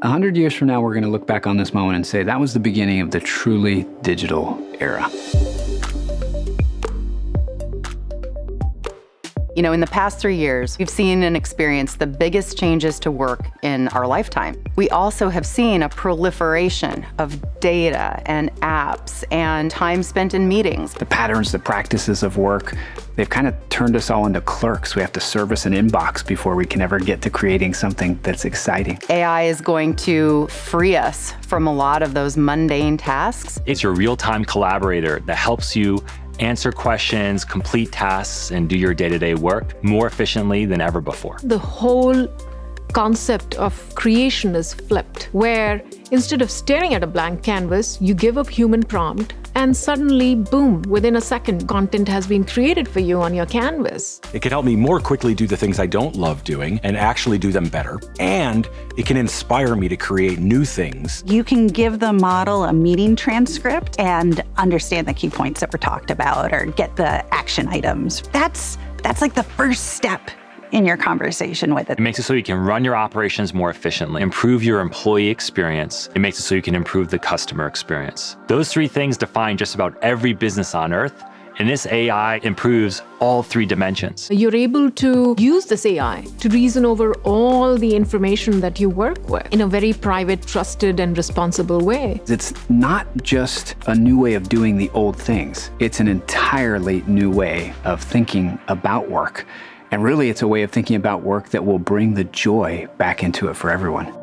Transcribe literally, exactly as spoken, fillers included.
A hundred years from now, we're going to look back on this moment and say that was the beginning of the truly digital era. You know, in the past three years, we've seen and experienced the biggest changes to work in our lifetime. We also have seen a proliferation of data and apps and time spent in meetings. The patterns, the practices of work, they've kind of turned us all into clerks. We have to service an inbox before we can ever get to creating something that's exciting. A I is going to free us from a lot of those mundane tasks. It's your real-time collaborator that helps you answer questions, complete tasks, and do your day-to-day work more efficiently than ever before. The whole concept of creation is flipped, where instead of staring at a blank canvas, you give a human prompt, and suddenly, boom, within a second, content has been created for you on your canvas. It can help me more quickly do the things I don't love doing and actually do them better. And it can inspire me to create new things. You can give the model a meeting transcript and understand the key points that were talked about or get the action items. That's, that's like the first step in your conversation with it. It makes it so you can run your operations more efficiently, improve your employee experience. It makes it so you can improve the customer experience. Those three things define just about every business on earth, and this A I improves all three dimensions. You're able to use this A I to reason over all the information that you work with in a very private, trusted, and responsible way. It's not just a new way of doing the old things. It's an entirely new way of thinking about work. And really, it's a way of thinking about work that will bring the joy back into it for everyone.